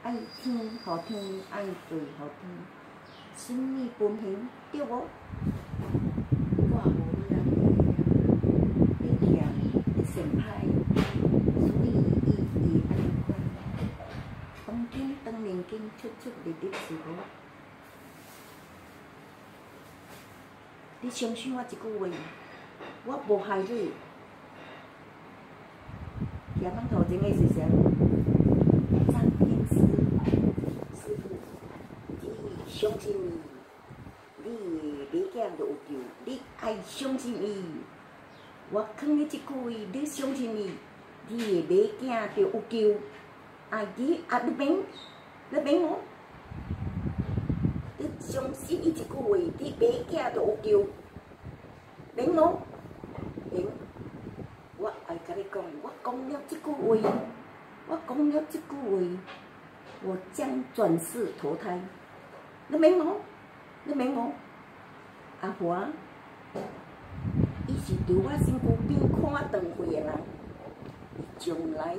爱天予天，爱地予天，心意分明，对无？我无你嫌你嫌歹，所以伊会安尼款。当今当年间，出入入是无。你相信我一句话，我无害你。下班头前的是啥？张天师师傅，你相信伊，你的马囝就有救。你爱相信伊，我讲你一句话，你相信伊，你的马囝就有救。你你免我，你相信伊一句话，你马囝就有救。免我，免。我爱甲你讲，我讲了这句话，我讲了这句话，我将转世投胎。你免我，你免我。阿华，伊是伫我身躯边看长辈的人，将来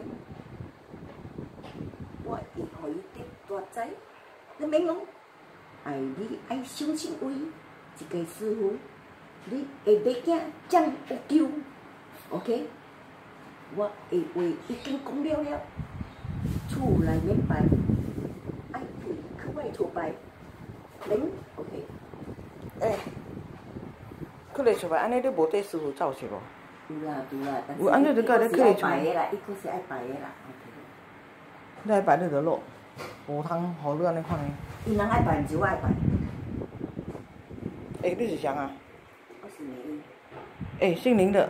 我会互伊得大财。你免我，爱你爱相信伊，一个师傅，你的马囝将有救。OK， 我的话已经讲了了，厝内免摆，爱退去外头摆，免 OK。 去咧厝摆，安尼你无缀师傅走是无？ 有啦，但是有安尼就甲你去咧厝。 摆的啦，伊可是爱摆的啦。 你爱摆你就落，无通互你安尼款的。 伊人爱摆，毋是我爱摆。 你是谁啊？ 我是美丽。 姓林的。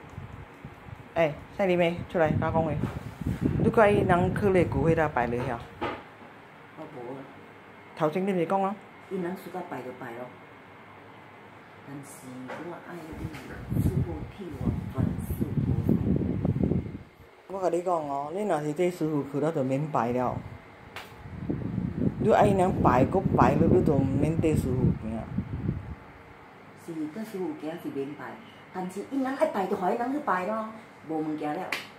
赛林妹，出来甲我讲话。你甲伊人去咧旧火搭摆咧遐？ 我无。 头前你毋是讲啊？ 伊人输甲摆就摆咯。但是我爱你，师傅替我转世投胎。 我甲你讲哦，你若是这师傅去了，就免拜了。你爱伊人拜，搁拜了，你就毋免缀师傅行。 是跟师傅行是免拜，但是伊人爱拜就互伊人去拜咯，无物件了。